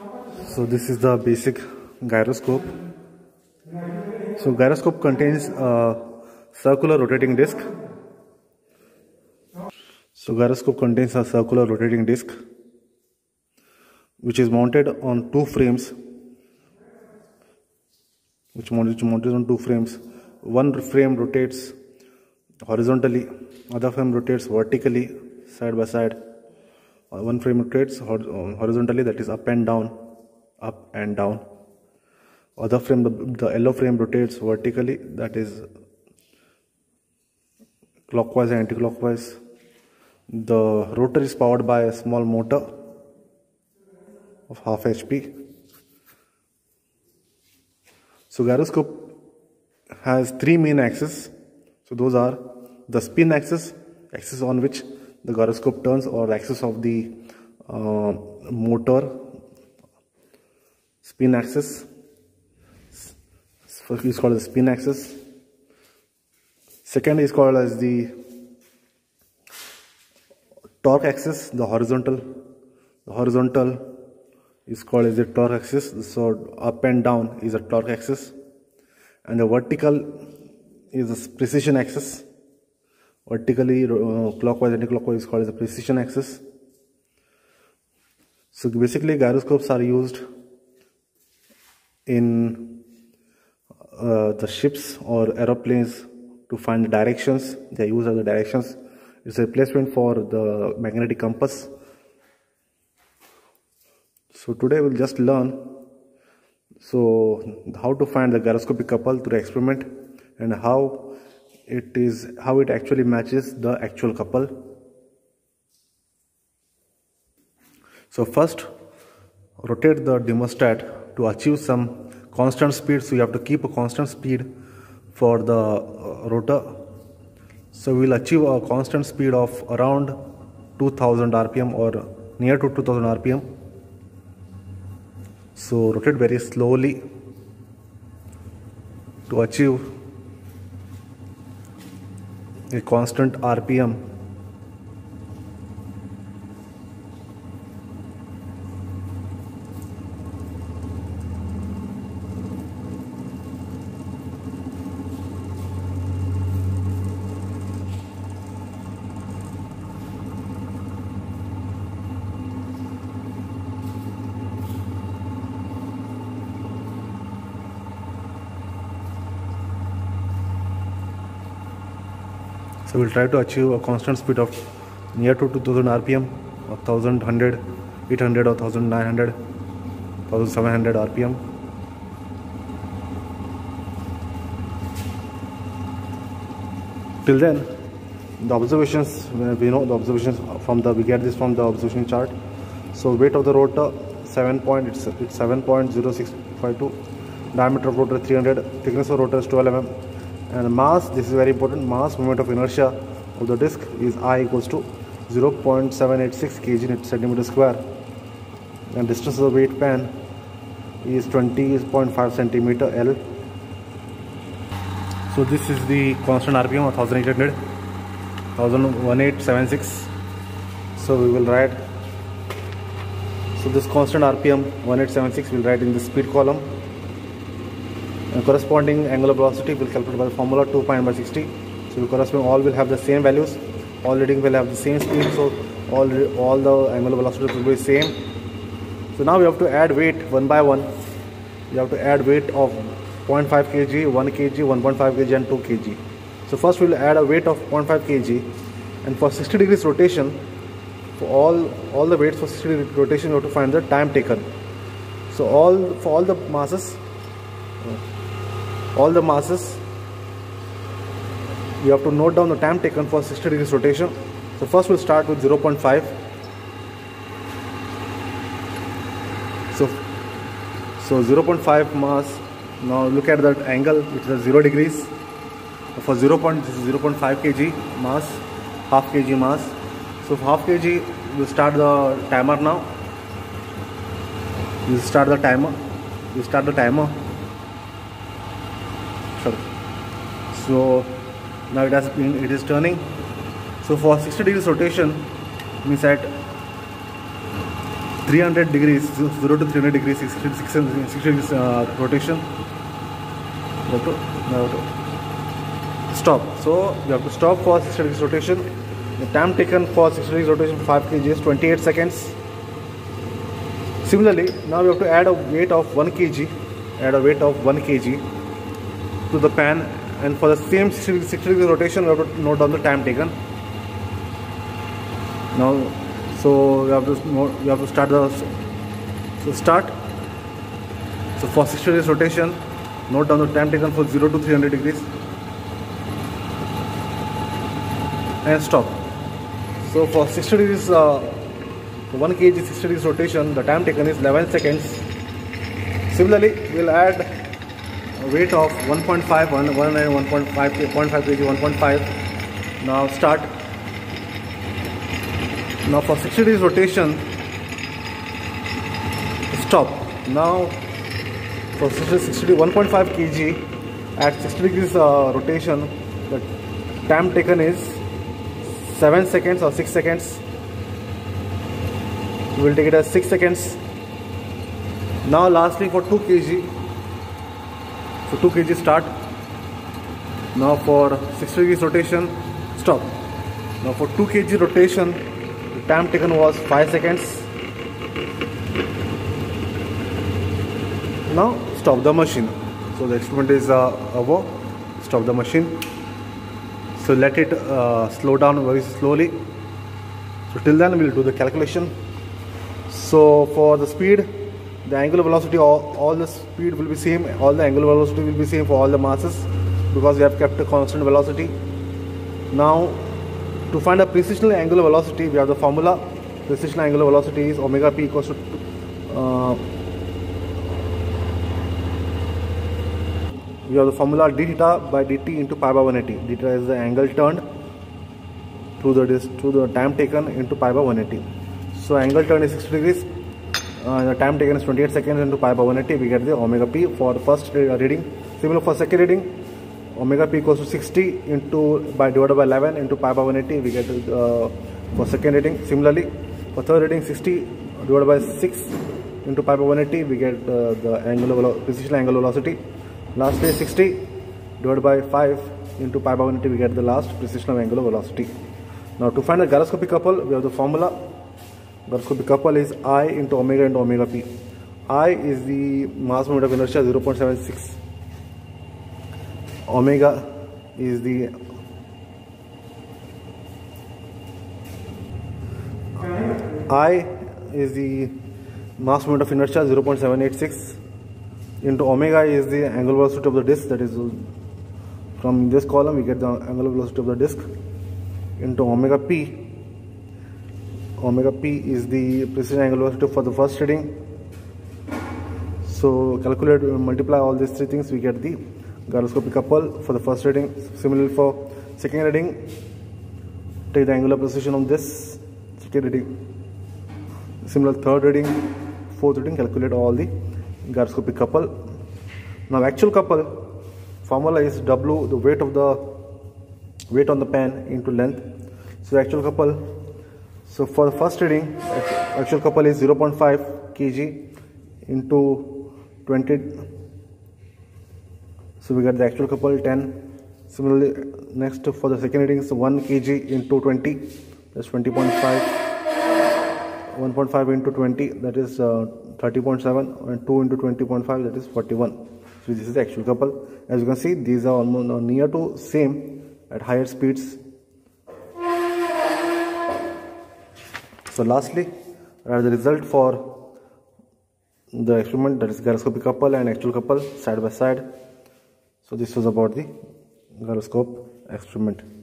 So this is the basic gyroscope. So gyroscope contains a circular rotating disc. So gyroscope contains a circular rotating disc which is mounted on two frames. Mounted on two frames. One frame rotates horizontally, other frame rotates vertically, side by side. One frame rotates horizontally, that is up and down, up and down. Other frame, the yellow frame rotates vertically, that is clockwise and anti-clockwise. The rotor is powered by a small motor of half HP. So gyroscope has three main axes. So those are the spin axis, axis on which the gyroscope turns, or axis of the motor, spin axis. First is called the spin axis. Second is called as the torque axis, the horizontal. The horizontal is called as the torque axis. So up and down is a torque axis, and the vertical is the precision axis. Vertically, clockwise, anti-clockwise is called as the precision axis. So basically, gyroscopes are used in the ships or aeroplanes to find the directions. They are used as the directions. It's a replacement for the magnetic compass. So today we'll just learn how to find the gyroscopic couple through experiment, and how it actually matches the actual couple. So first, rotate the dimostat to achieve some constant speed. So you have to keep a constant speed for the rotor. So we'll achieve a constant speed of around 2000 rpm or near to 2000 rpm. So rotate very slowly to achieve a constant rpm. So we'll try to achieve a constant speed of near to 2000 rpm, or 1100, 800 or 1900, 1700 rpm. Till then, the observations, we know the observations we get this from the observation chart. So weight of the rotor it's 7.0652, diameter of rotor 300, thickness of rotor is 12 mm. And mass, this is very important, mass moment of inertia of the disc is I equals to 0.786 kg in centimeter square, and distance of the weight pan is 20.5 centimeter L. So this is the constant RPM of 1800, 1876. So we will write, so this constant RPM 1876 will write in the speed column. And corresponding angular velocity will calculate by the formula 2 pi by 60. So corresponding all will have the same values. All reading will have the same speed. So all the angular velocity will be same. So now we have to add weight one by one. You have to add weight of 0.5 kg, 1 kg, 1.5 kg and 2 kg. So first we will add a weight of 0.5 kg, and for 60 degrees rotation, for all the weights for 60 degrees rotation, you have to find the time taken. So for all the masses, you have to note down the time taken for 60 degrees rotation. So first we'll start with 0.5. So 0.5 mass. Now look at that angle, which is 0 degrees. For 0.5 kg mass, half kg mass. So for half kg, we'll start the timer now. You start the timer. Sorry. So now it is turning. So for 60 degrees rotation, means at 300 degrees, 0 to 300 degrees, 60 degrees rotation. You have to stop. So you have to stop for 60 degrees rotation. The time taken for 60 degrees rotation 5 kg is 28 seconds. Similarly, now we have to add a weight of 1 kg. Add a weight of 1 kg to the pan, and for the same 60 degrees rotation, we have to note down the time taken. Now, so you have to start the start. So for 60 degrees rotation, note down the time taken for 0 to 300 degrees and stop. So for 60 degrees, 1 kg 60 degrees rotation, the time taken is 11 seconds. Similarly, we'll add a weight of 1.5 kg, 1.5. Now start. Now for 60 degrees rotation, stop. Now for 60 1.5 kg at 60 degrees rotation, the time taken is 7 seconds or 6 seconds. We will take it as 6 seconds. Now lastly for 2 kg, so 2 kg start. Now for 60 degrees rotation, stop. Now for 2 kg rotation, the time taken was 5 seconds. Now stop the machine. So the experiment is over. Stop the machine. So let it slow down very slowly. So till then we will do the calculation. So for the speed, the angular velocity, all the speed will be same, all the angular velocity will be same for all the masses, because we have kept a constant velocity. Now to find a precessional angular velocity, we have the formula. Precessional angular velocity is omega p equals to we have the formula d theta by dt into pi by 180. D theta is the angle turned through the time taken into pi by 180. So angle turned is 60 degrees. The time taken is 28 seconds into pi by 180. We get the omega p for the first reading. Similar for second reading, omega p equals to 60 divided by 11 into pi by 180. We get for second reading. Similarly, for third reading, 60 divided by 6 into pi by 180. We get the precessional angular velocity. Lastly, 60 divided by 5 into pi by 180. We get the last precessional angular velocity. Now to find the gyroscopic couple, we have the formula. Gyroscopic couple is I into omega p. I is the mass moment of inertia 0.76. Omega is the mass moment of inertia 0.786 into omega is the angular velocity of the disc. That is, from this column we get the angular velocity of the disc into omega p. Omega p is the precision angular velocity for the first reading. So calculate, multiply all these three things, we get the gyroscopic couple for the first reading. Similarly for second reading, take the angular precision of this second reading. Similar third reading, fourth reading, calculate all the gyroscopic couple. Now actual couple formula is W, the weight on the pan, into length. So actual couple. So for the first reading, actual couple is 0.5 kg into 20. So we get the actual couple 10. Similarly, next for the second reading is 1 kg into 20. That's 20.5. 1.5 into 20, that is 30.7, and 2 into 20.5, that is 41. So this is the actual couple. As you can see, these are almost near to same at higher speeds. So lastly, the result for the experiment, that is gyroscopic couple and actual couple side by side. So this was about the gyroscope experiment.